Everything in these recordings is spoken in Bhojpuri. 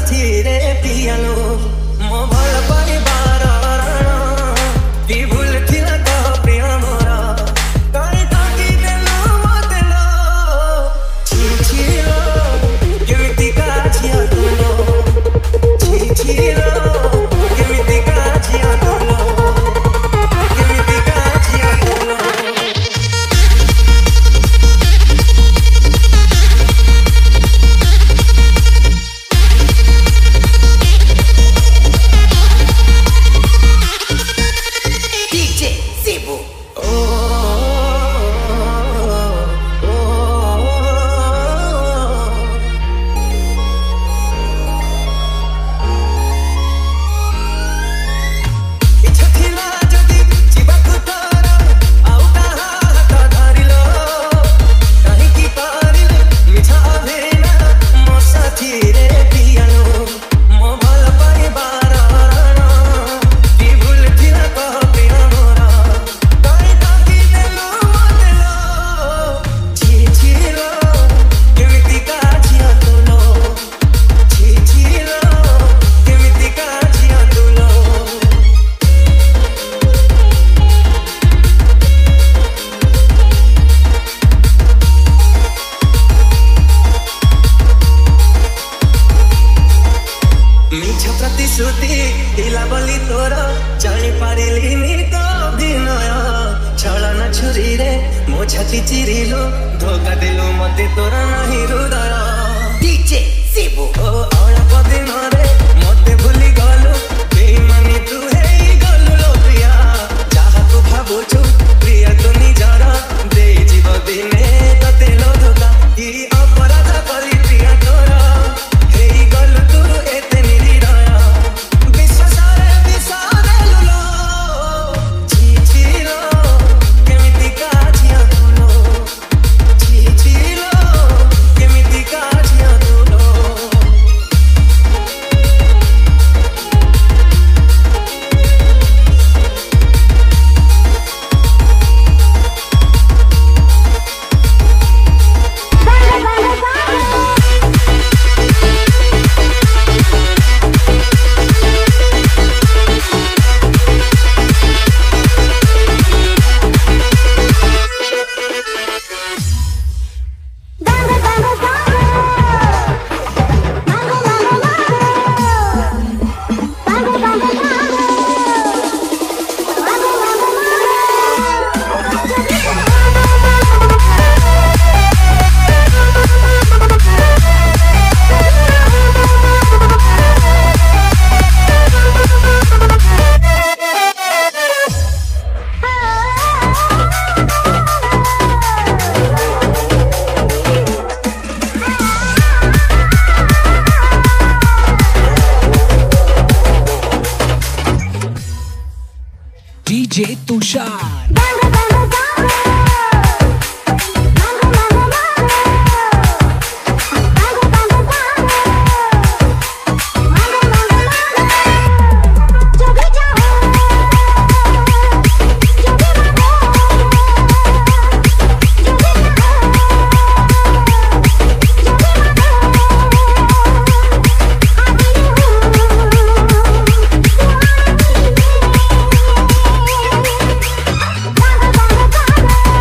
छाती चिरिलो धोखा दिलो मते तोरा नहीं हृदय डीजे शिबू ओ औला पदिन रे मते भूली गलो बेईमानी तू हे गलो लो प्रिया जहा तू भाबुछु प्रिया तू निजर दे जीव दिने तते लो धोखा की अपराध करी प्रिया तोरा हे गलो तू एते निरीदय विश्वासरे विसारे लुलो चिचिलो केमिति काजिया DJ Tushar Bye.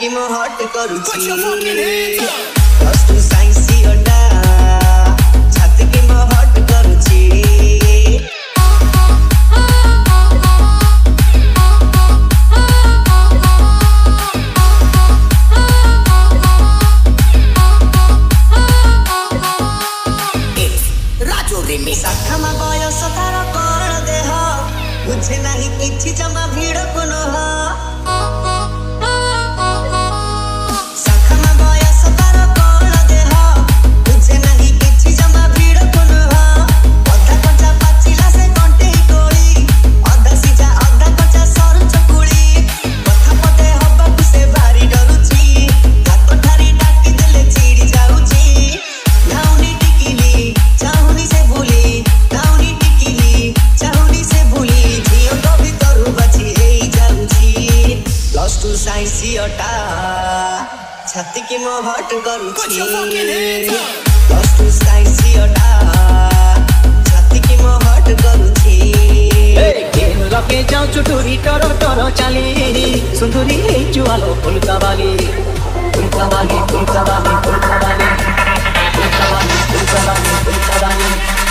की मैं हट करूची प्लस टू साइंस अड्डा छाती की मैं हट करूची शाखा में बयस तार कौन देह बुझे नहीं किछि जमा भीड़ को नह शाखा में बयस तार कौन देह बुझे नहीं किछि जमा भीड़ को नह अधा कच्चा पाचिला से कंटे कोली अधा सीजा अधा कच्चा सर चकुली कथा पते हबा से भारी डरुची हाथ ठारी डाकी देले चिड़ी जाउची नाउनी टिकिली चाहुनी से भूली नाउनी टिकिली चाहुनी से भूली जियो तो भीतरु बची हेई जाउची प्लस टू साइंस अटा छाती की मो हट करूची प्लस टू साइंस अटा छाती की मो हट करूची केन लगे जाऊ चुटुरी टरो टरो चाली सुंदरी हे जुआलो फुलका वाली फुलका वाली फुलका वाली फुलका वाली फुलका वाली फुलका वाली फुलका वाली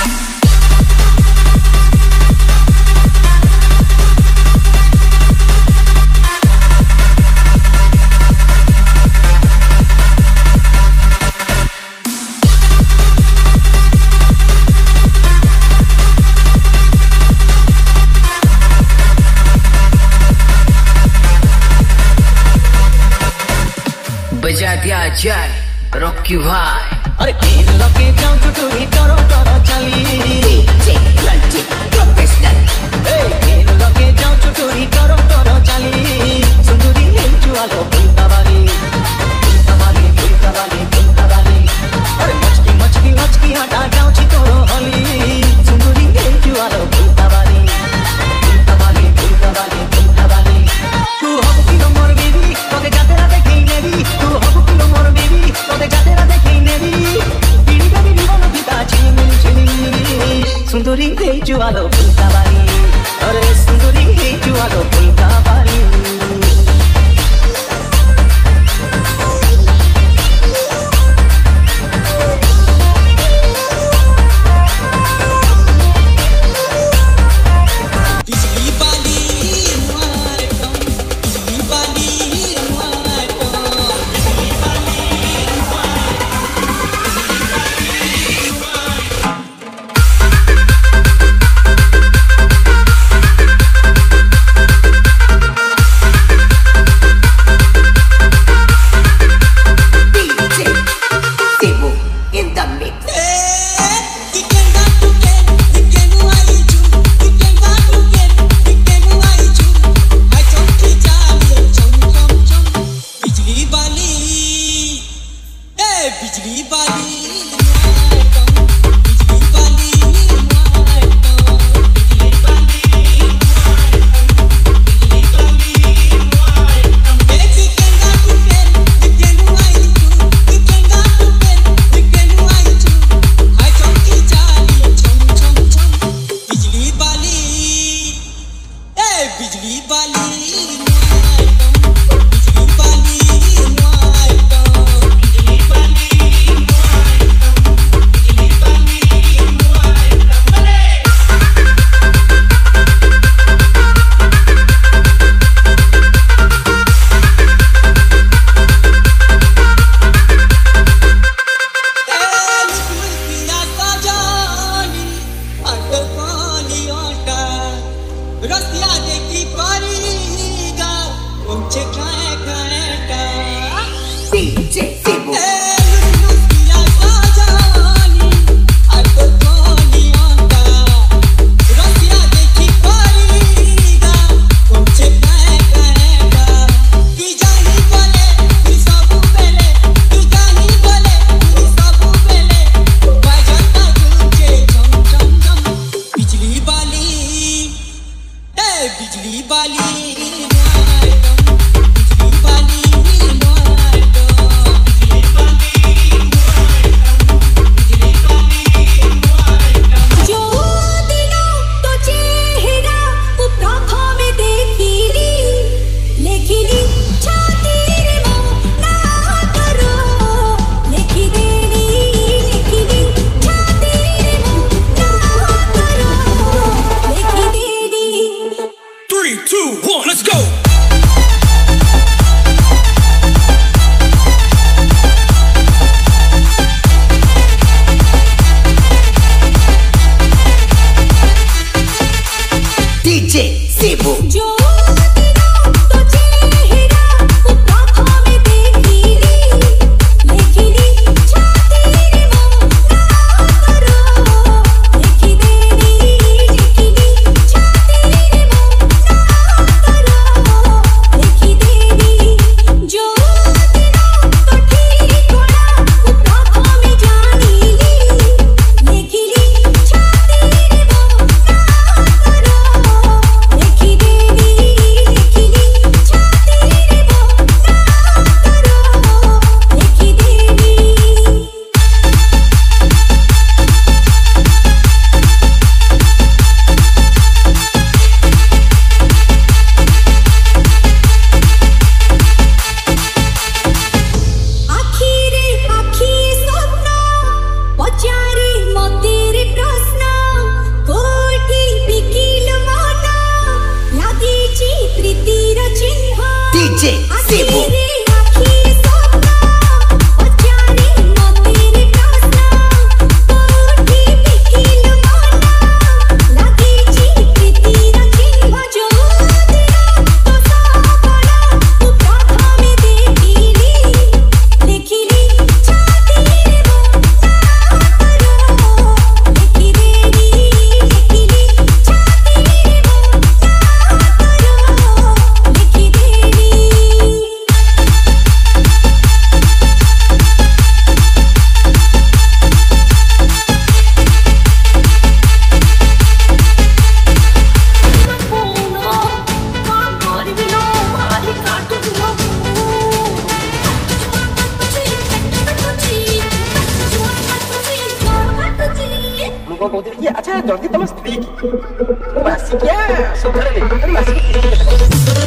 बजा दिया जाए रॉकी भाई अरे केन लगे जाऊं चुटुरी टरो टरो चली प्रोफेशनल केन लगे जाऊं चुटुरी टरो टरो चली सुंदरी हे जुआलो फुलका वाली फुलका वाली फुलका वाली फुलका वाली अरे मचकी मचकी मचकी हटा जाऊं छी तोरो हली सुंदरी हे जुआलो फुलका वाली फुलका वाली फुलका वाली फुलका वाली तू हम की मोर बेबी तोके जातेरा देखई नेबी तू हम की मोर बेबी तोके जातेरा देखई नेबी पीड़ी बेबी जीवन बिता छिनी सुंदरी हे जुआलो फुलका वाली अरे सुंदरी हे जुआलो फुलका वाली को कहते कि अच्छा जल्दी तुम स्त्री मासिकिया सुधरले मासिक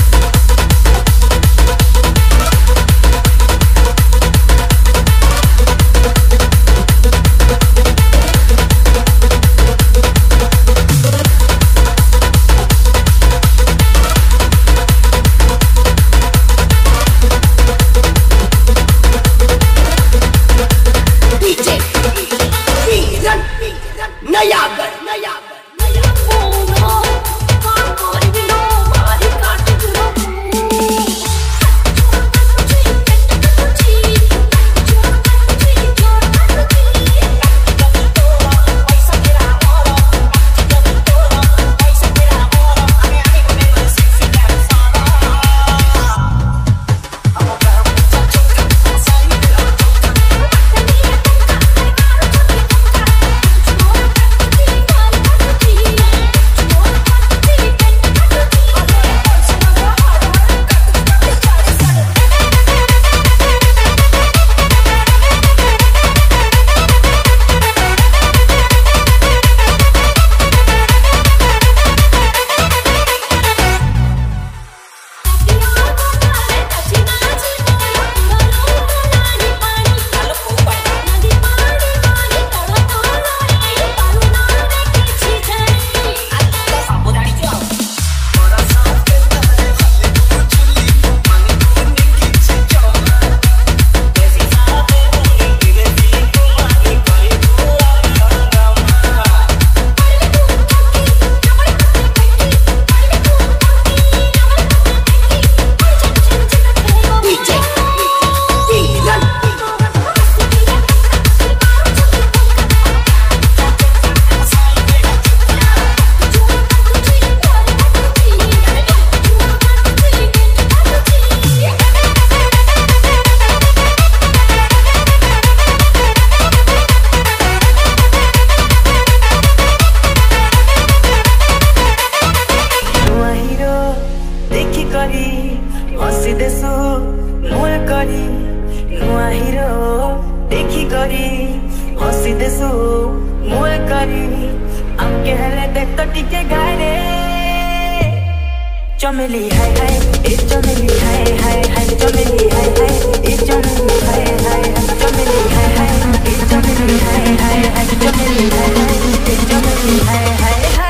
चमेली हाय हाय ए चमेली हाय हाय हाय चमेली हाय हाय ए चमेली हाय हाय हाय चमेली हाय हाय ए चमेली हाय हाय हाय चमेली हाय हाय ए चमेली हाय हाय हाय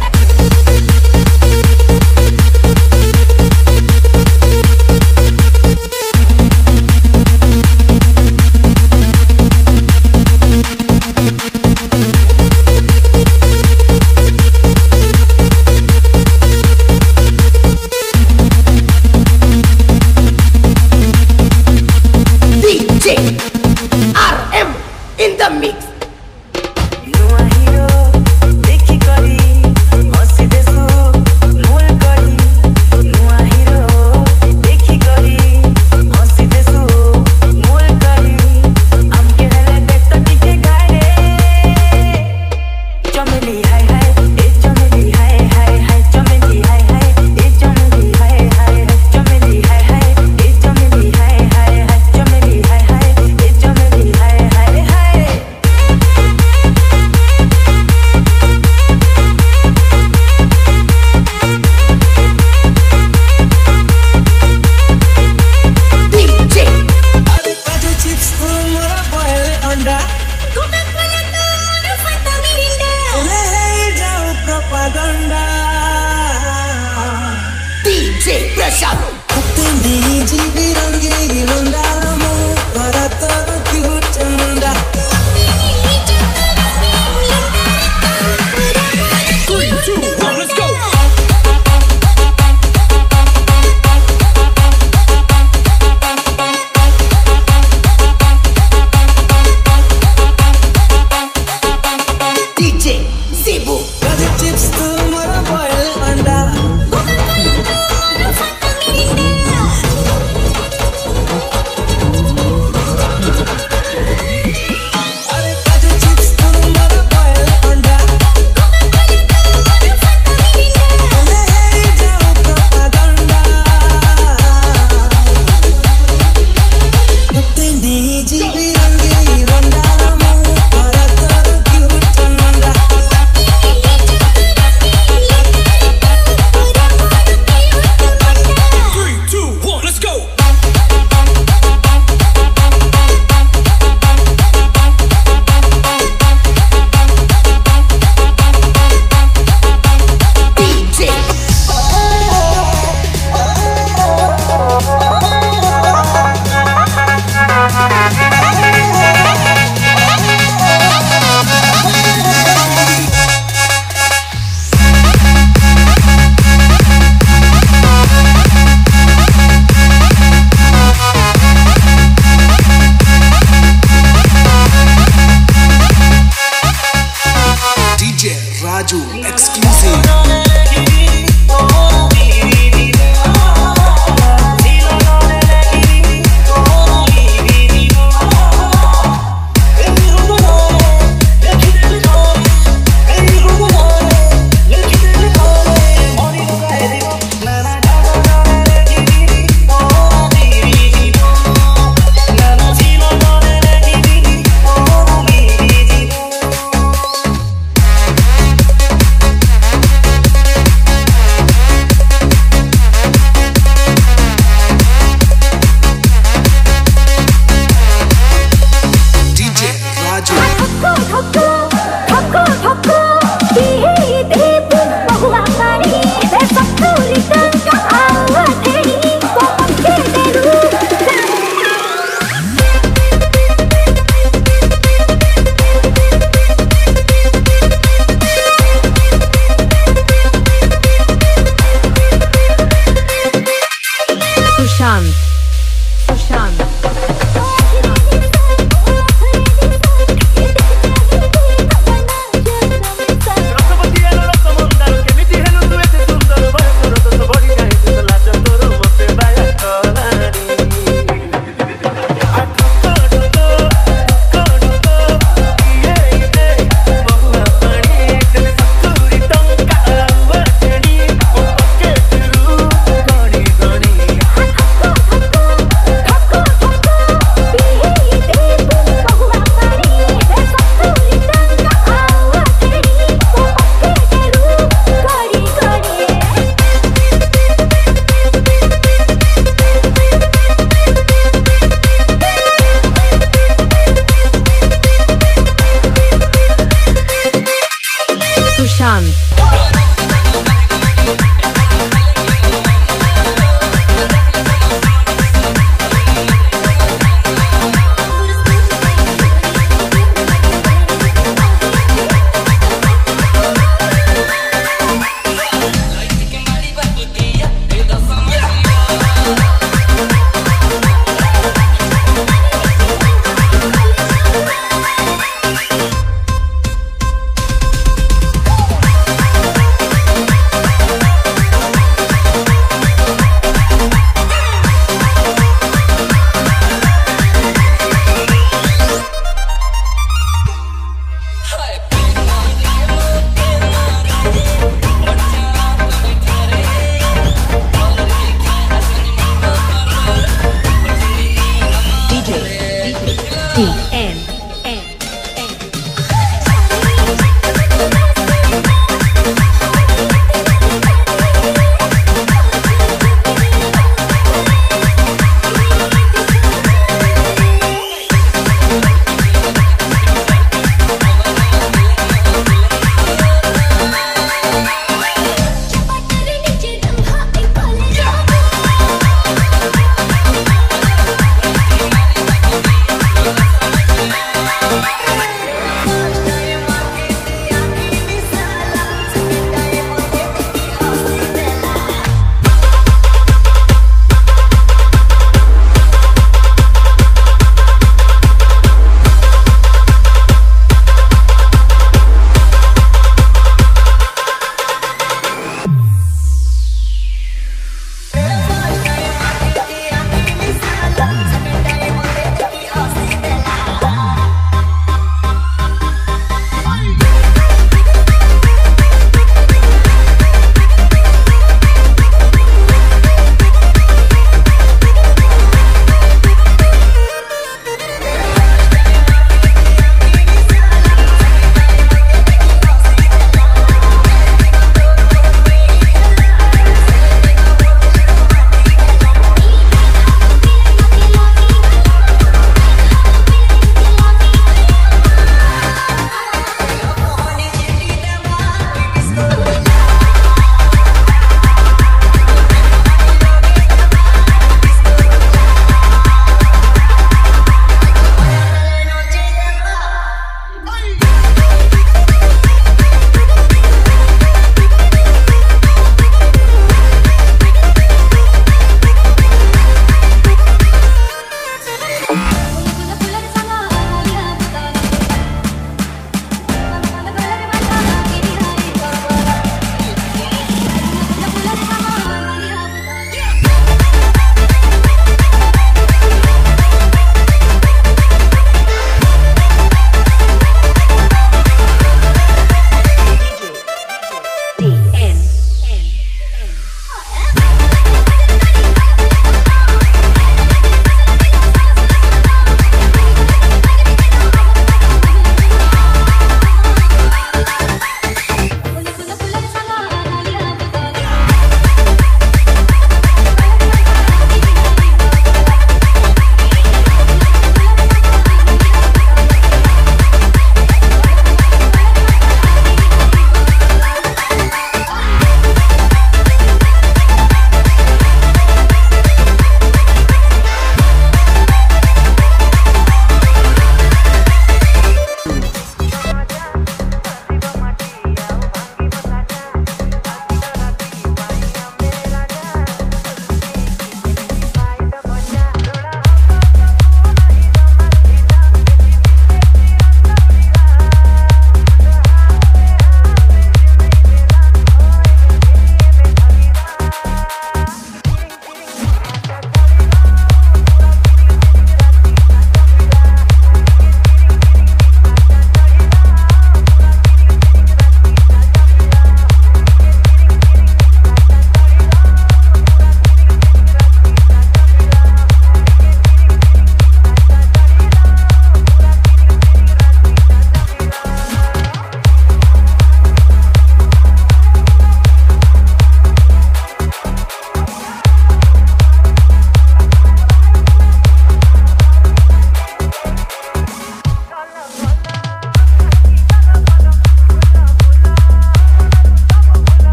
RM in the mix. DJ Prashant.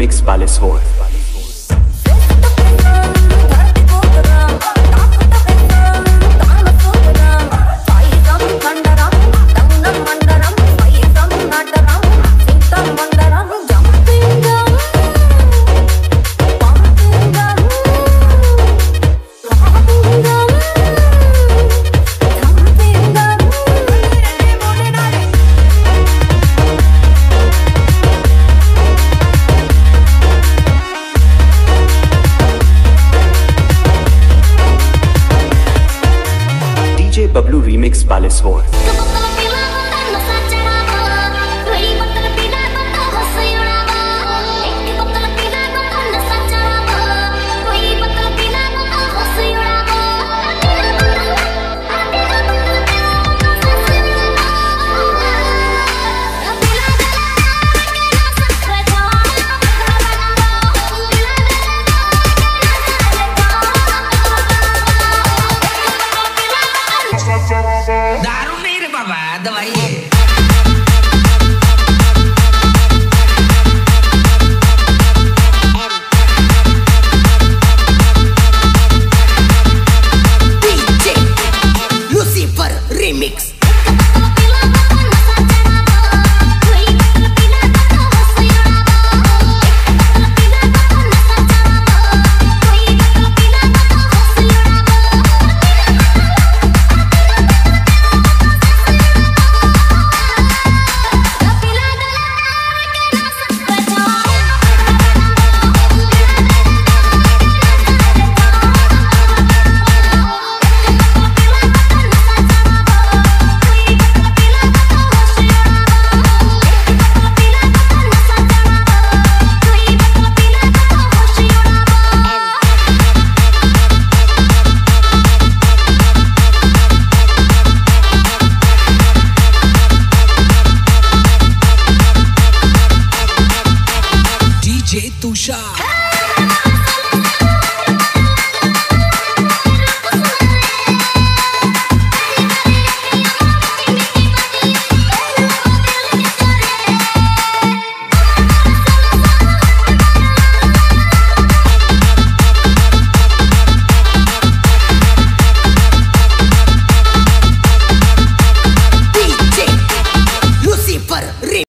Remix Paleswar. DJ Bablu Remix Paleswar. दारू नहीं रे बाबा, दवाई है।